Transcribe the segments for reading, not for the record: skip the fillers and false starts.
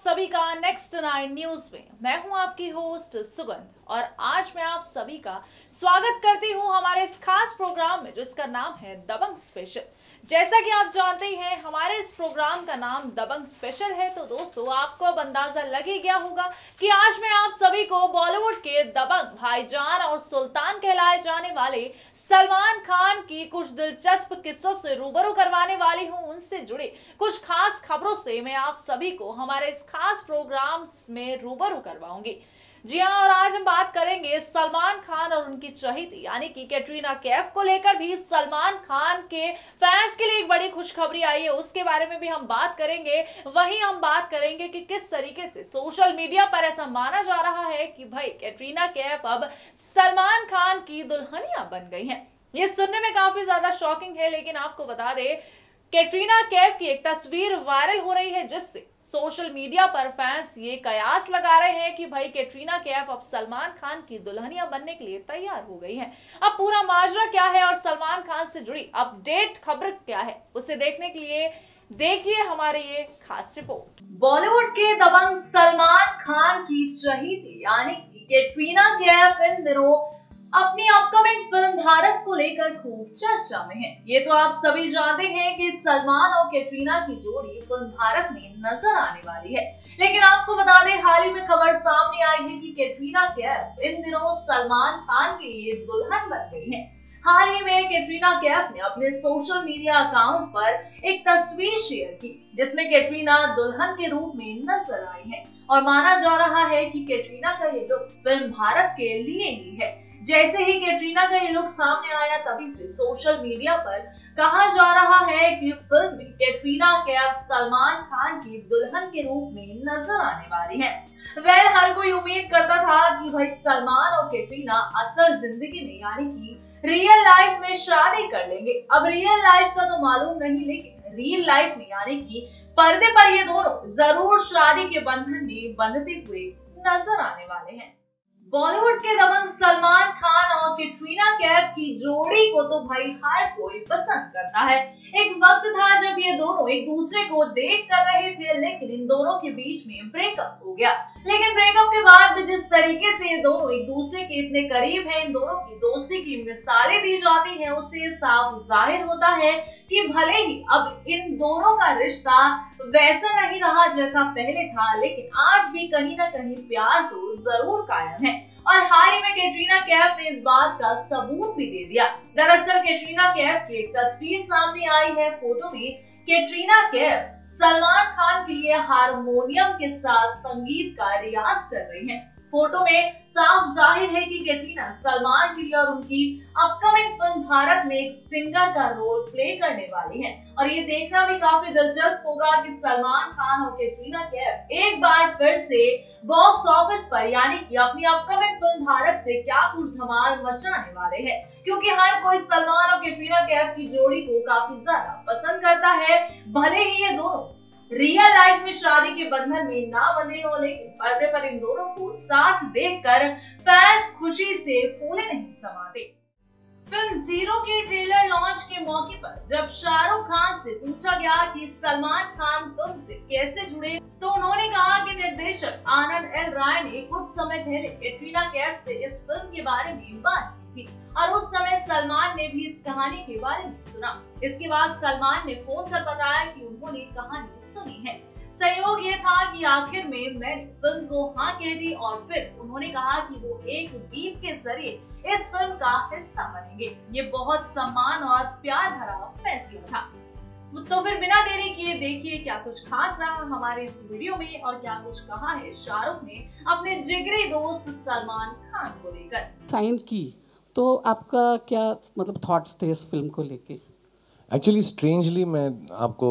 सभी का next 9 news में। मैं हूं आपकी होस्ट सुगंध और आज मैं आप सभी का स्वागत करती हूं हमारे इस खास प्रोग्राम में जिसका नाम है दबंग स्पेशल। जैसा कि आप जानते ही हैं हमारे इस प्रोग्राम का नाम दबंग स्पेशल है, तो दोस्तों आपको अब अंदाजा लग ही गया होगा कि आज मैं आप सभी को बॉलीवुड के दबंग भाईजान और सुल्तान कहलाए जाने वाले सलमान खान की कुछ दिलचस्प किस्सों से रूबरू करवाने वाली हूं। उनसे जुड़े कुछ खास खबरों से मैं आप सभी को हमारे इस खास प्रोग्राम में रूबरू करवाऊंगी। जी हाँ, और आज हम बात करेंगे सलमान खान और उनकी चहेती यानी कि कैटरीना कैफ को लेकर भी सलमान खान के फैंस के लिए एक बड़ी खुशखबरी आई है, उसके बारे में भी हम बात करेंगे। वहीं हम बात करेंगे कि किस तरीके से सोशल मीडिया पर ऐसा माना जा रहा है कि भाई कैटरीना कैफ अब सलमान खान की दुल्हनिया बन गई हैं। ये सुनने में काफी ज्यादा शॉकिंग है, लेकिन आपको बता दें कैटरीना कैफ की एक तस्वीर वायरल हो रही है जिससे सोशल मीडिया पर फैंस ये कयास लगा रहे हैं कि भाई कैटरीना कैफ अब सलमान खान की दुल्हनिया बनने के लिए तैयार हो गई हैं। अब पूरा माजरा क्या है और सलमान खान से जुड़ी अपडेट खबर क्या है, उसे देखने के लिए देखिए हमारे ये खास रिपोर्ट। बॉलीवुड के दबंग सलमान खान की चहेती यानी कि कैटरीना कैफ इन दिनों अपनी अपकमिंग फिल्म भारत को लेकर खूब चर्चा में है। ये तो आप सभी जानते हैं कि सलमान और कैटरीना की जोड़ी फिल्म भारत में नजर आने वाली है, लेकिन आपको बता दें हाल ही में खबर सामने आई है कि कैटरीना कैफ इन दिनों सलमान खान के लिए दुल्हन बन गई है। हाल ही में कैटरीना कैफ ने अपने सोशल मीडिया अकाउंट पर एक तस्वीर शेयर की जिसमें कैटरीना दुल्हन के रूप में नजर आई है और माना जा रहा है कि कैटरीना का ये लुक फिल्म भारत के लिए ही है। जैसे ही कैटरीना का ये लुक सामने आया तभी से सोशल मीडिया पर कहा जा रहा है कि फिल्म में कैटरीना कैफ सलमान खान की दुल्हन के रूप में नजर आने वाली है। हर कोई उम्मीद करता था कि भाई सलमान और कैटरीना असल जिंदगी में यानी कि रियल लाइफ में शादी कर लेंगे। अब रियल लाइफ का तो मालूम नहीं, लेकिन रियल लाइफ में यानी कि पर्दे पर ये दोनों जरूर शादी के बंधन में बंधते हुए नजर आने वाले हैं। बॉलीवुड के दबंग सलमान खान और कैटरीना कैफ की जोड़ी को तो भाई हर कोई पसंद करता है। एक वक्त था जब ये दोनों एक दूसरे को डेट कर रहे थे, लेकिन इन दोनों के बीच में ब्रेकअप हो गया। लेकिन ब्रेकअप के बाद भी जिस तरीके से ये दोनों एक दूसरे के इतने करीब हैं, इन दोनों की दोस्ती की मिसालें दी जाती हैं, उससे साफ जाहिर होता है कि भले ही अब इन दोनों का रिश्ता वैसा नहीं रहा जैसा पहले था, लेकिन आज भी कहीं ना कहीं प्यार तो जरूर कायम है। और हाल ही में कैटरीना कैफ ने इस बात का सबूत भी दे दिया। दरअसल कैटरीना कैफ की एक तस्वीर सामने आई है। फोटो में कैटरीना कैफ सलमान खान के लिए हारमोनियम के साथ संगीत का रियाज कर रही हैं। फोटो में साफ जाहिर है कि कैटरीना सलमान के लिए और उनकी अपकमिंग फिल्म भारत में एक सिंगर का रोल प्ले करने वाली है। और ये देखना भी काफी दिलचस्प होगा कि सलमान खान और कैटरीना कैफ एक बार फिर से बॉक्स ऑफिस पर यानी कि अपनी अपकमिंग फिल्म भारत से क्या कुछ धमाल मचाने वाले हैं, क्योंकि हर कोई सलमान और कैटरीना कैफ की जोड़ी को काफी ज्यादा पसंद करता है। भले ही ये दोनों रियल लाइफ में शादी के बंधन में ना बंधे हो, लेकिन पर्दे पर इन दोनों को साथ देखकर फैंस खुशी से फूले नहीं समाते। फिल्म जीरो के ट्रेलर लॉन्च के मौके पर जब शाहरुख खान से पूछा गया कि सलमान खान फिल्म से कैसे जुड़े, तो उन्होंने कहा कि निर्देशक आनंद एल राय ने कुछ समय पहले कैटरीना कैफ से इस फिल्म के बारे में बात की थी और उस समय सलमान ने भी इस कहानी के बारे में सुना। इसके बाद सलमान ने फोन कर बताया कि उन्होंने कहानी सुनी है। संयोग ये था कि आखिर में मैंने फिल्म को हाँ कह दी और फिर उन्होंने कहा कि वो एक गीत के जरिए इस फिल्म का हिस्सा बनेंगे। ये बहुत सम्मान और प्यार भरा फैसला था। तो फिर बिना देरी किए देखिए क्या कुछ खास रहा हमारे इस वीडियो में और क्या कुछ कहा है शाहरुख ने अपने जिगरी दोस्त सलमान खान को लेकर। साइन की तो आपका क्या मतलब थॉट्स थे इस फिल्म को लेके? एक्चुअली स्ट्रेंजली मैं आपको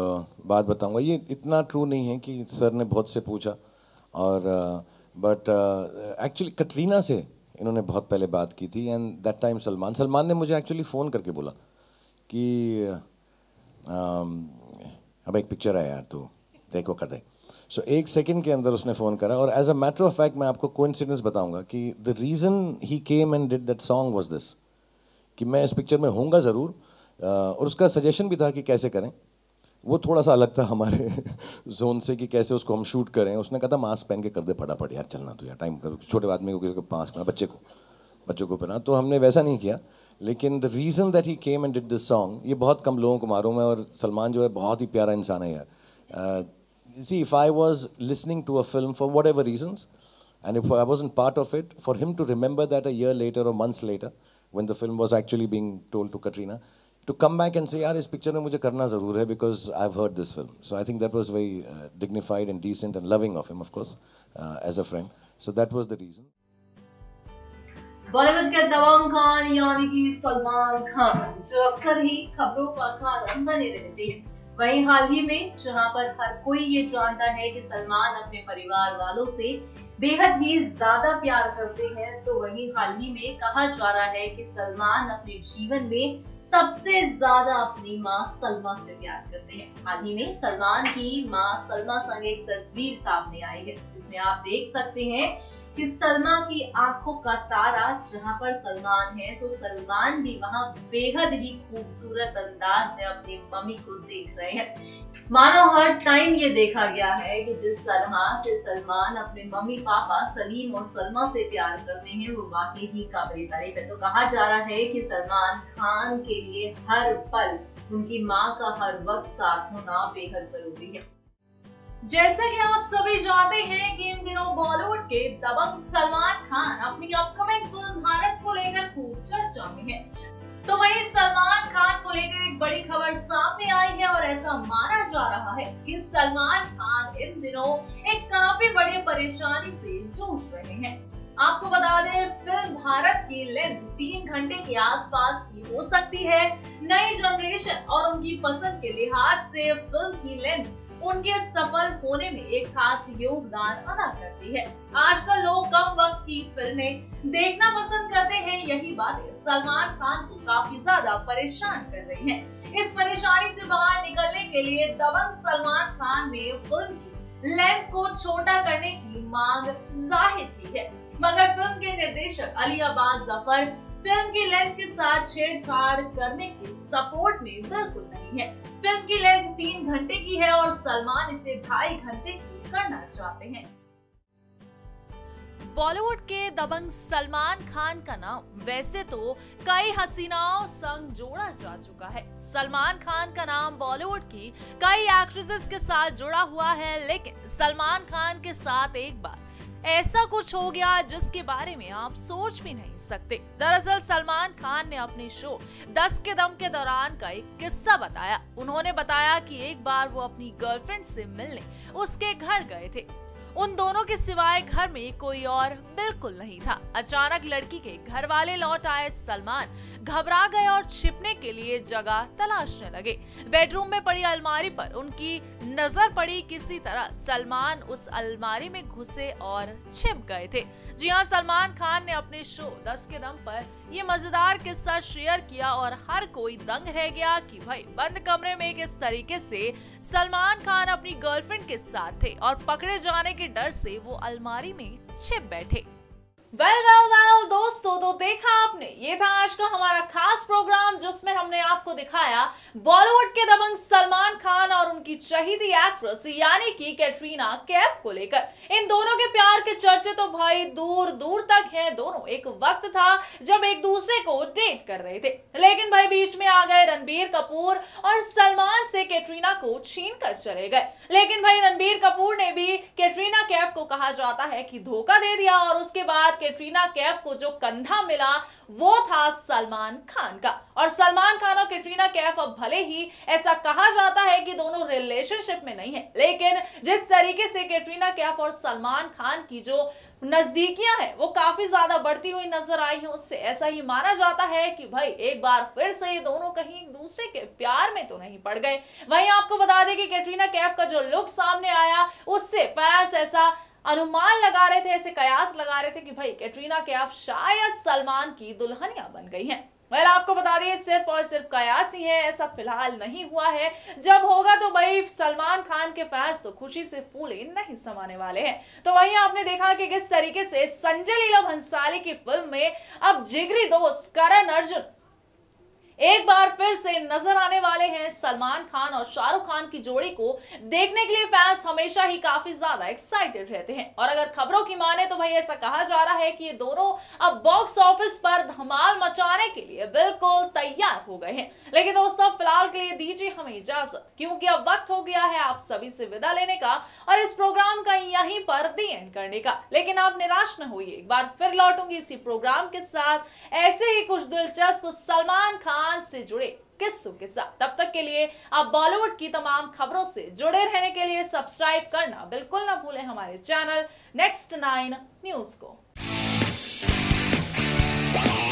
बात बताऊंगा, ये इतना ट्रू नहीं है कि सर ने बहुत से पूछा और बट एक्चुअली कैटरीना से इन्होंने बहुत पहले बात की थी एंड दैट टाइम सलमान ने मुझे एक्चुअली फ़ोन करके बोला कि अब एक पिक्चर है यार, तू देखो कर दे। सो एक सेकंड के अंदर उसने फ़ोन करा और as a matter of fact मैं आपको कोइंसिडेंस बताऊंगा कि the reason he came and did that song was this, कि मैं इस पिक्चर में होऊंगा ज़रूर और उसका सजेशन भी था कि कैसे करें। वो थोड़ा सा अलग था हमारे जोन से कि कैसे उसको हम शूट करें। उसने कहा था मास्क पहन के कर दे फटाफट यार, चलना तो यार, टाइम कर, छोटे आदमी को किसी को मास्क पहना, बच्चे को पहना। तो हमने वैसा नहीं किया, लेकिन the reason that he came and did this song, ये बहुत कम लोगों को मालूम है। और सलमान जो है बहुत ही प्यारा इंसान है यार। See if I was listening to a film for whatever reasons, and if I wasn't part of it, for him to remember that a year later or months later, when the film was actually being told to Katrina, to come back and say, यार इस picture में मुझे करना ज़रूर है, because I've heard this film. So I think that was very dignified and decent and loving of him, of course, as a friend. So that was the reason. Bollywood के दबंग खान यानी कि सलमान खान, जो अक्सर ही खबरों का खान बने रहते हैं, वहीं हाल ही में जहां पर हर कोई ये जानता है कि सलमान अपने परिवार वालों से बेहद ही ज्यादा प्यार करते हैं, तो वहीं हाल ही में कहा जा रहा है कि सलमान अपने जीवन में सबसे ज्यादा अपनी मां सलमा से प्यार करते हैं। हाल ही में सलमान की मां सलमा संग एक तस्वीर सामने आई है, जिसमें आप देख सकते हैं कि सलमा की आंखों का तारा जहां पर सलमान है, तो सलमान भी वहां बेहद ही खूबसूरत अंदाज में अपनी मम्मी को देख रहे हैं। मानो हर टाइम ये देखा गया है कि जिस तरह से सलमान अपने मम्मी पापा सलीम और सलमा से प्यार करते हैं, वो वाकई ही काबिल तारीफ है। तो कहा जा रहा है कि सलमान खान के लिए हर पल उनकी माँ का हर वक्त साथ होना बेहद जरूरी है। जैसा कि आप सभी जानते हैं कि इन दिनों बॉलीवुड के दबंग सलमान खान अपनी अपकमिंग फिल्म भारत को लेकर खूब चर्चा में है। तो वहीं सलमान खान को लेकर एक बड़ी खबर सामने आई है और ऐसा माना जा रहा है कि सलमान खान इन दिनों एक काफी बड़ी परेशानी से जूझ रहे हैं। आपको बता दें, फिल्म भारत की लेंथ 3 घंटे के आसपास की हो सकती है। नई जनरेशन और उनकी पसंद के लिहाज से फिल्म की लेंथ उनके सफल होने में एक खास योगदान अदा करती है। आजकल लोग कम वक्त की फिल्में देखना पसंद करते हैं, यही बातें सलमान खान को काफी ज्यादा परेशान कर रही हैं। इस परेशानी से बाहर निकलने के लिए दबंग सलमान खान ने फिल्म की लेंथ को छोटा करने की मांग जाहिर की है, मगर फिल्म के निर्देशक अली अब्बास जफर फिल्म की लेंथ के साथ छेड़छाड़ करने के सपोर्ट में बिल्कुल नहीं है। फिल्म की लेंथ 3 घंटे की है और सलमान इसे 2.5 घंटे की करना चाहते हैं। बॉलीवुड के दबंग सलमान खान का नाम वैसे तो कई हसीनाओं संग जोड़ा जा चुका है। सलमान खान का नाम बॉलीवुड की कई एक्ट्रेसेस के साथ जुड़ा हुआ है, लेकिन सलमान खान के साथ एक बार ऐसा कुछ हो गया जिसके बारे में आप सोच भी नहीं सकते। दरअसल सलमान खान ने अपने शो 10 के दम के दौरान का एक किस्सा बताया। उन्होंने बताया कि एक बार वो अपनी गर्लफ्रेंड से मिलने उसके घर गए थे। उन दोनों के सिवाय घर में कोई और बिल्कुल नहीं था। अचानक लड़की के घर वाले लौट आए। सलमान घबरा गए और छिपने के लिए जगह तलाशने लगे। बेडरूम में पड़ी अलमारी पर उनकी नजर पड़ी। किसी तरह सलमान उस अलमारी में घुसे और छिप गए थे। जी हाँ, सलमान खान ने अपने शो 10 के दम पर ये मजेदार किस्सा शेयर किया और हर कोई दंग रह गया कि भाई बंद कमरे में किस तरीके से सलमान खान अपनी गर्लफ्रेंड के साथ थे और पकड़े जाने के डर से वो अलमारी में छिप बैठे। वेल दोस्तों, तो देखा आपने, ये था आज का हमारा खास प्रोग्राम जिसमें हमने आपको दिखाया बॉलीवुड के दबंग सलमान खान और उनकी चहेती एक्ट्रेस यानी कि कैटरीना कैफ को लेकर। इन दोनों के प्यार के चर्चे तो भाई दूर दूर तक हैं। दोनों एक वक्त था जब एक दूसरे को डेट कर रहे थे, लेकिन भाई बीच में आ गए रणबीर कपूर और सलमान से कैटरीना को छीन कर चले गए। लेकिन भाई रणबीर कपूर ने भी कैटरीना कैफ को कहा जाता है कि धोखा दे दिया और उसके बाद कैटरीना कैफ को जो कंधा मिला वो था सलमान खान का। और सलमान खान और कैटरीना कैफ अब भले ही ऐसा कहा जाता है कि दोनों रिलेशनशिप में नहीं है, लेकिन जिस तरीके से कैटरीना कैफ और सलमान खान की जो नजदीकियां हैं वो काफी ज्यादा बढ़ती हुई नजर आई है, उससे ऐसा ही माना जाता है कि भाई एक बार फिर से ये दोनों कहीं एक दूसरे के प्यार में तो नहीं पड़ गए। वहीं आपको बता दें कि कैटरीना कैफ का जो लुक सामने आया उससे फैंस ऐसा अनुमान लगा रहे थे, ऐसे कयास लगा रहे थे कि भाई कैटरीना कैफ शायद सलमान की दुल्हनिया बन गई हैं। वेल आपको बता दिए सिर्फ और सिर्फ कयास ही है, ऐसा फिलहाल नहीं हुआ है। जब होगा तो भाई सलमान खान के फैंस तो खुशी से फूले नहीं समाने वाले हैं। तो वहीं आपने देखा कि किस तरीके से संजय लीला भंसाली की फिल्म में अब जिगरी दोस्त करण अर्जुन एक बार फिर से नजर आने वाले हैं सलमान खान और शाहरुख खान की जोड़ी को देखने के लिए फैंस हमेशा ही काफी ज्यादा एक्साइटेड रहते हैं। और अगर खबरों की माने तो भाई ऐसा कहा जा रहा है कि ये दोनों अब बॉक्स ऑफिस पर धमाल मचाने के लिए बिल्कुल तैयार हो गए हैं। लेकिन दोस्तों फिलहाल के लिए दीजिए हमें इजाजत, क्योंकि अब वक्त हो गया है आप सभी से विदा लेने का और इस प्रोग्राम का यहीं पर दी एंड करने का। लेकिन आप निराश न होइए, एक बार फिर लौटूंगी इसी प्रोग्राम के साथ ऐसे ही कुछ दिलचस्प सलमान खान से जुड़े किस्सों के साथ। तब तक के लिए आप बॉलीवुड की तमाम खबरों से जुड़े रहने के लिए सब्सक्राइब करना बिल्कुल ना भूलें हमारे चैनल नेक्स्ट 9 न्यूज को।